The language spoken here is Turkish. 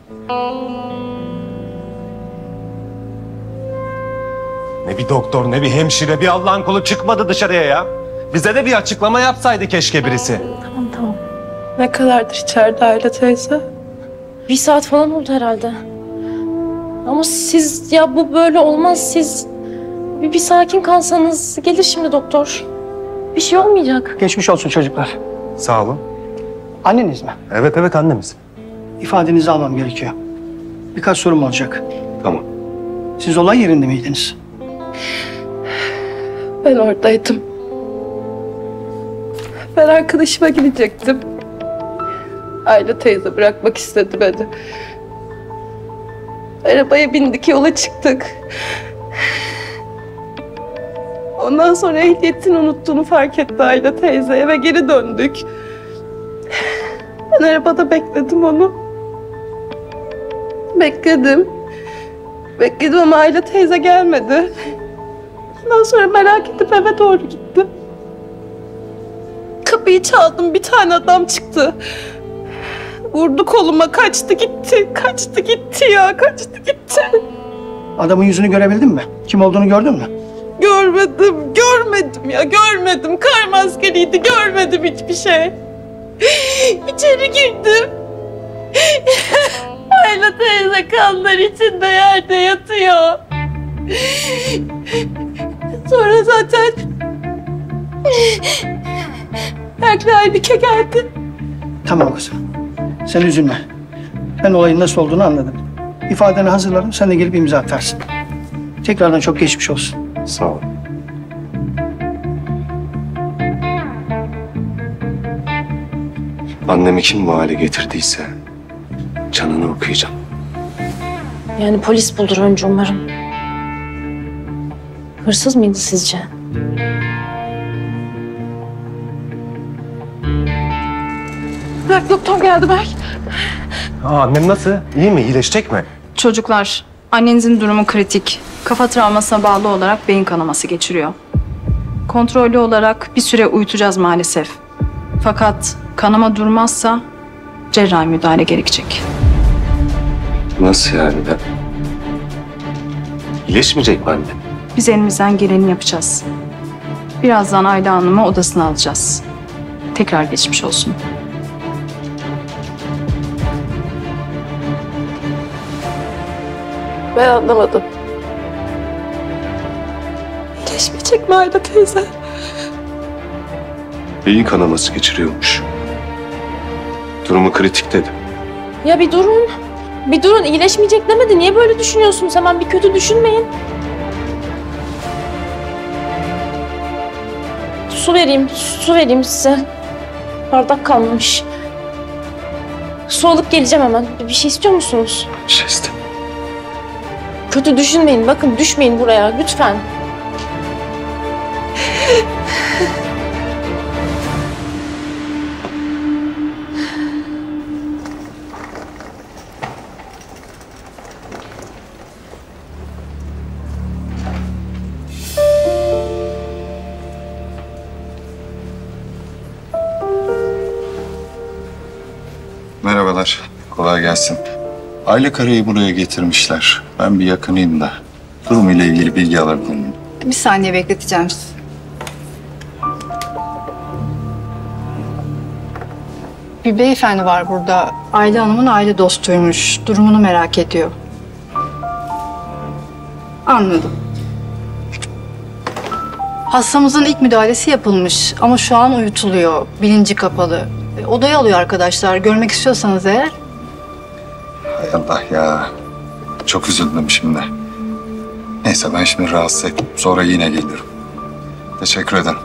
Ne bir doktor, ne bir hemşire, bir Allah'ın kulu çıkmadı dışarıya ya. Bize de bir açıklama yapsaydı keşke birisi. Tamam. Ne kadardır içeride Ayla teyze? 1 saat falan oldu herhalde. Ama siz, ya bu böyle olmaz. Siz bir sakin kalsanız, gelir şimdi doktor. Bir şey olmayacak. Geçmiş olsun çocuklar. Sağ olun. Anneniz mi? Evet annemiz. İfadenizi almam gerekiyor. Birkaç sorum olacak. Tamam. Siz olay yerinde miydiniz? Ben oradaydım. Ben arkadaşıma gidecektim. Ayla teyze bırakmak istedi beni. Arabaya bindik, yola çıktık. Ondan sonra ehliyetini unuttuğunu fark etti Ayla teyze. Eve geri döndük. Ben arabada bekledim onu. Bekledim ama Ayla teyze gelmedi. Ondan sonra merak edip eve doğru gittim. Kapıyı çaldım, bir tane adam çıktı. Vurdu koluma, kaçtı gitti. Kaçtı gitti. Adamın yüzünü görebildin mi? Kim olduğunu gördün mü? Görmedim. Kar maskeliydi, görmedim hiçbir şey. İçeri girdim. Ayla teyze kanlar içinde yerde yatıyor. Sonra zaten Berk'le Aybike geldi. Tamam kızım. Sen üzülme. Ben olayın nasıl olduğunu anladım. İfadeni hazırlarım, sen de gelip imza atarsın. Tekrardan çok geçmiş olsun. Sağ ol. Annemi kim bu hale getirdiyse canını okuyacağım. Yani polis bulur önce umarım. Hırsız mıydı sizce? Berk, doktor geldi Berk. Annem nasıl? İyi mi? İyileşecek mi? Çocuklar, annenizin durumu kritik. Kafa travmasına bağlı olarak beyin kanaması geçiriyor. Kontrollü olarak bir süre uyutacağız maalesef. Fakat kanama durmazsa cerrahi müdahale gerekecek. Nasıl yani? İyileşmeyecek mi annem? Biz elimizden geleni yapacağız. Birazdan Ayla Hanım'ı odasına alacağız. Tekrar geçmiş olsun. Ben anlamadım. İyileşmeyecek mi Ayla teyze? Beyin kanaması geçiriyormuş. Durumu kritik dedi. Ya bir durun. Bir durun, iyileşmeyecek demedi. Niye böyle düşünüyorsunuz? Hemen bir kötü düşünmeyin. Su vereyim size. Bardak kalmamış. Su alıp geleceğim hemen. Bir şey istiyor musunuz? Bir şey istemem. Kötü düşünmeyin. Bakın düşmeyin buraya lütfen. Merhabalar, kolay gelsin. Ayla Kara'yı buraya getirmişler. Ben bir yakınıyım da durumuyla ilgili bilgi alabilir miyim? Bir saniye bekleteceğim sizi. Bir beyefendi var burada. Ayla Hanım'ın aile dostuymuş. Durumunu merak ediyor. Anladım. Hastamızın ilk müdahalesi yapılmış ama şu an uyutuluyor. Bilinci kapalı. Odaya alıyor arkadaşlar. Görmek istiyorsanız eğer. Hay Allah ya. Çok üzüldüm şimdi. Neyse ben şimdi rahatsız ettim. Sonra yine gelirim. Teşekkür ederim.